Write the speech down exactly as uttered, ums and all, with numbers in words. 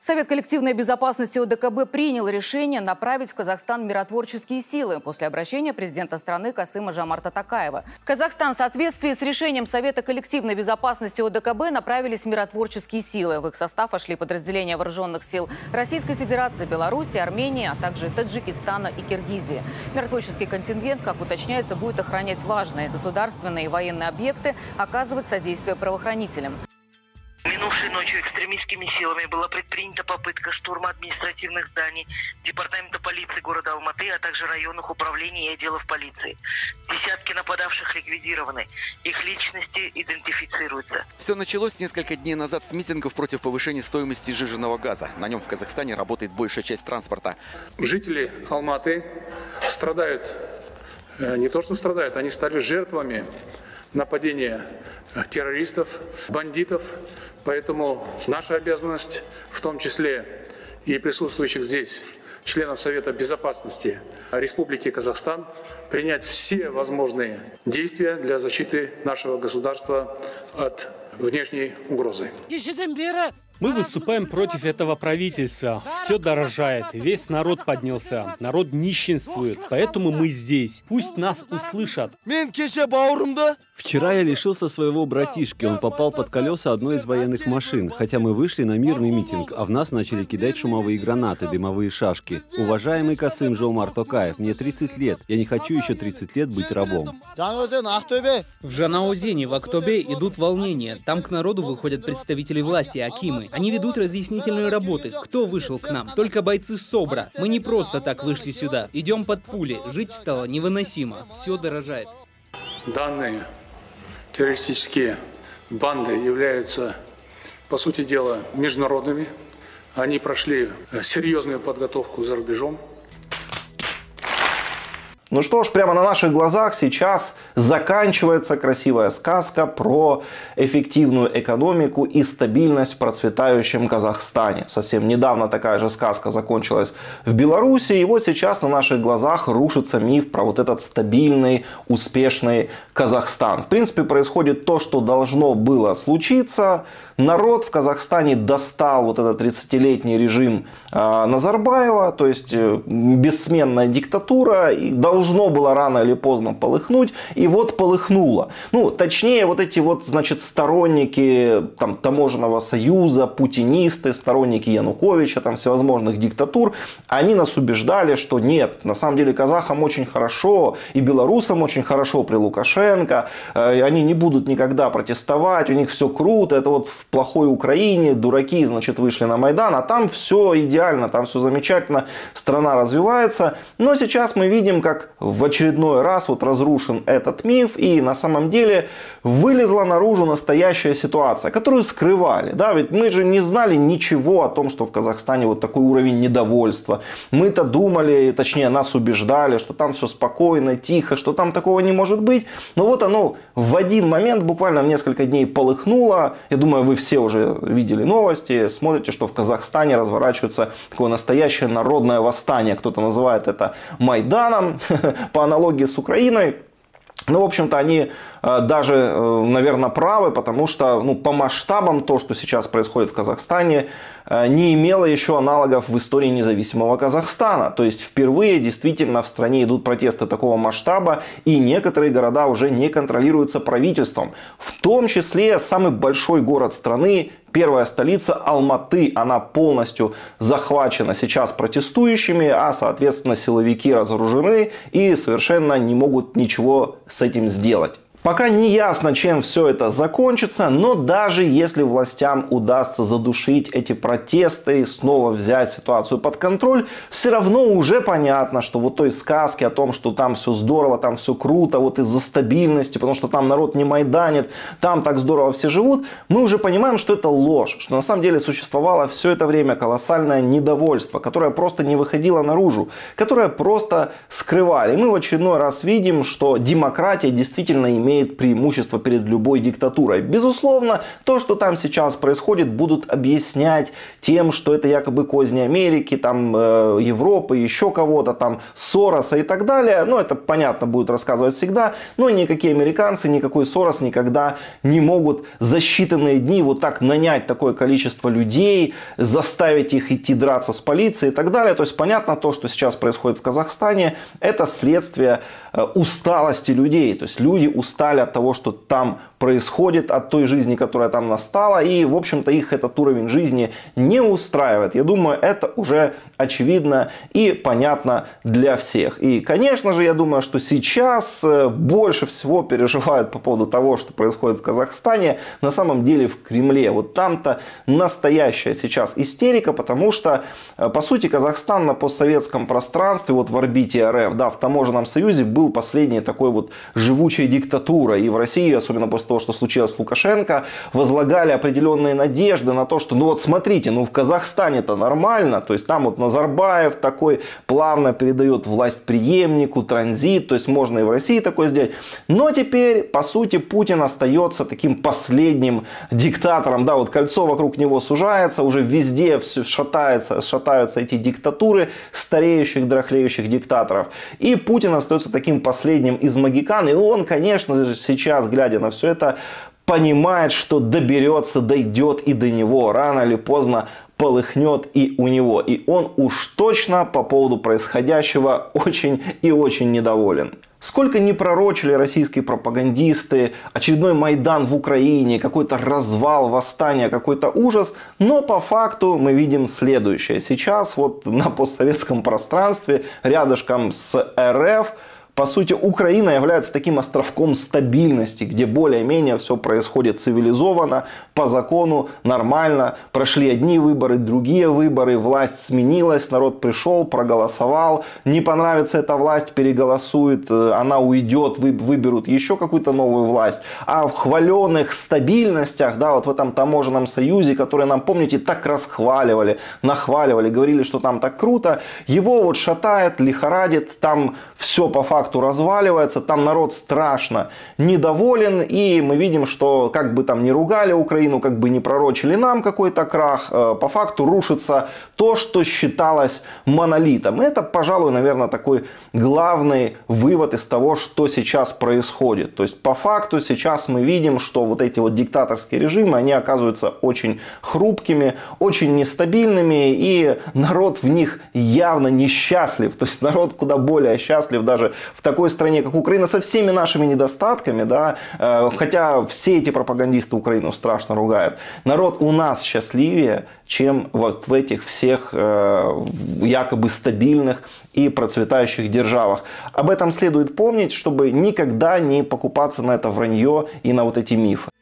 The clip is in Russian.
Совет коллективной безопасности О Дэ Ка Бэ принял решение направить в Казахстан миротворческие силы после обращения президента страны Касыма-Жомарта Токаева. В Казахстан в соответствии с решением Совета коллективной безопасности О Дэ Ка Бэ направились миротворческие силы. В их состав вошли подразделения вооруженных сил Российской Федерации, Беларуси, Армении, а также Таджикистана и Киргизии. Миротворческий контингент, как уточняется, будет охранять важные государственные и военные объекты, оказывать содействие правоохранителям. Минувшей ночью экстремистскими силами была предпринята попытка штурма административных зданий Департамента полиции города Алматы, а также районных управлений и отделов полиции. Десятки нападавших ликвидированы. Их личности идентифицируются. Все началось несколько дней назад с митингов против повышения стоимости сжиженного газа. На нем в Казахстане работает большая часть транспорта. Жители Алматы страдают, не то что страдают, они стали жертвами нападения террористов, бандитов. Поэтому наша обязанность, в том числе и присутствующих здесь членов Совета безопасности Республики Казахстан, принять все возможные действия для защиты нашего государства от внешней угрозы. Мы выступаем против этого правительства. Все дорожает, весь народ поднялся, народ нищенствует, поэтому мы здесь. Пусть нас услышат. Вчера я лишился своего братишки, он попал под колеса одной из военных машин, хотя мы вышли на мирный митинг, а в нас начали кидать шумовые гранаты, дымовые шашки. Уважаемый Касым-Жомарт Токаев, мне тридцать лет, я не хочу еще тридцать лет быть рабом. В Жанаозене, в Актобе идут волнения, там к народу выходят представители власти, акимы. Они ведут разъяснительные работы. Кто вышел к нам? Только бойцы СОБРа. Мы не просто так вышли сюда. Идем под пули. Жить стало невыносимо. Все дорожает. Данные террористические банды являются, по сути дела, международными. Они прошли серьезную подготовку за рубежом. Ну что ж, прямо на наших глазах сейчас заканчивается красивая сказка про эффективную экономику и стабильность в процветающем Казахстане. Совсем недавно такая же сказка закончилась в Беларуси, и вот сейчас на наших глазах рушится миф про вот этот стабильный, успешный Казахстан. В принципе, происходит то, что должно было случиться. Народ в Казахстане достал вот этот тридцатилетний режим э, Назарбаева, то есть э, бессменная диктатура, и должно было рано или поздно полыхнуть, и вот полыхнуло. Ну, точнее, вот эти вот, значит, сторонники там, таможенного союза, путинисты, сторонники Януковича, там всевозможных диктатур, они нас убеждали, что нет, на самом деле казахам очень хорошо, и белорусам очень хорошо при Лукашенко, э, они не будут никогда протестовать, у них все круто, это вот в плохой Украине дураки, значит, вышли на Майдан, а там все идеально, там все замечательно, страна развивается. Но сейчас мы видим, как в очередной раз вот разрушен этот миф, и на самом деле вылезла наружу настоящая ситуация, которую скрывали. Да, ведь мы же не знали ничего о том, что в Казахстане вот такой уровень недовольства. Мы-то думали, точнее нас убеждали, что там все спокойно, тихо, что там такого не может быть. Но вот оно в один момент, буквально в несколько дней полыхнуло. Я думаю, вы все уже видели новости, смотрите, что в Казахстане разворачивается такое настоящее народное восстание. Кто-то называет это Майданом, по аналогии с Украиной. Ну, в общем-то, они э, даже, э, наверное, правы, потому что ну, по масштабам то, что сейчас происходит в Казахстане, э, не имело еще аналогов в истории независимого Казахстана. То есть впервые действительно в стране идут протесты такого масштаба, и некоторые города уже не контролируются правительством. В том числе самый большой город страны, первая столица Алматы, она полностью захвачена сейчас протестующими, а соответственно силовики разоружены и совершенно не могут ничего с этим сделать. Пока не ясно, чем все это закончится, но даже если властям удастся задушить эти протесты и снова взять ситуацию под контроль, все равно уже понятно, что вот той сказки о том, что там все здорово, там все круто, вот из-за стабильности, потому что там народ не майданит, там так здорово все живут, мы уже понимаем, что это ложь, что на самом деле существовало все это время колоссальное недовольство, которое просто не выходило наружу, которое просто скрывали. И мы в очередной раз видим, что демократия действительно имеет имеет преимущество перед любой диктатурой. Безусловно, то, что там сейчас происходит, будут объяснять тем, что это якобы козни Америки, там, э, Европы, еще кого-то, там, Сороса и так далее. Ну, это понятно будет рассказывать всегда, но никакие американцы, никакой Сорос никогда не могут за считанные дни вот так нанять такое количество людей, заставить их идти драться с полицией и так далее. То есть понятно, то, что сейчас происходит в Казахстане, это следствие усталости людей. То есть люди устали от того, что там происходит, от той жизни, которая там настала. И, в общем-то, их этот уровень жизни не устраивает. Я думаю, это уже очевидно и понятно для всех. И, конечно же, я думаю, что сейчас больше всего переживают по поводу того, что происходит в Казахстане, на самом деле в Кремле. Вот там-то настоящая сейчас истерика, потому что, по сути, Казахстан на постсоветском пространстве, вот в орбите РФ, да, в таможенном союзе был последней такой вот живучей диктатурой. И в России, особенно после того, что случилось с Лукашенко, возлагали определенные надежды на то, что, ну вот смотрите, ну в Казахстане-то нормально, то есть там вот Назарбаев такой плавно передает власть преемнику, транзит, то есть можно и в России такое сделать. Но теперь, по сути, Путин остается таким последним диктатором, да, вот кольцо вокруг него сужается, уже везде все шатается, шатаются эти диктатуры стареющих, дряхлеющих диктаторов. И Путин остается таким последним из могикан, и он, конечно же, сейчас, глядя на все это, понимает, что доберется, дойдет и до него. Рано или поздно полыхнет и у него. И он уж точно по поводу происходящего очень и очень недоволен. Сколько не пророчили российские пропагандисты, очередной Майдан в Украине, какой-то развал, восстание, какой-то ужас, но по факту мы видим следующее. Сейчас вот на постсоветском пространстве, рядышком с РФ, по сути, Украина является таким островком стабильности, где более-менее все происходит цивилизованно, по закону, нормально. Прошли одни выборы, другие выборы, власть сменилась, народ пришел, проголосовал. Не понравится эта власть, переголосует, она уйдет, выберут еще какую-то новую власть. А в хваленных стабильностях, да, вот в этом таможенном союзе, который нам, помните, так расхваливали, нахваливали, говорили, что там так круто, его вот шатает, лихорадит, там все по факту разваливается, там народ страшно недоволен, и мы видим, что как бы там ни ругали Украину, как бы ни пророчили нам какой-то крах, по факту рушится то, что считалось монолитом. Это, пожалуй, наверное, такой главный вывод из того, что сейчас происходит. То есть по факту сейчас мы видим, что вот эти вот диктаторские режимы, они оказываются очень хрупкими, очень нестабильными, и народ в них явно несчастлив. То есть народ куда более счастлив даже в такой стране, как Украина, со всеми нашими недостатками, да, хотя все эти пропагандисты Украину страшно ругают. Народ у нас счастливее, чем вот в этих всех э, якобы стабильных и процветающих державах. Об этом следует помнить, чтобы никогда не покупаться на это вранье и на вот эти мифы.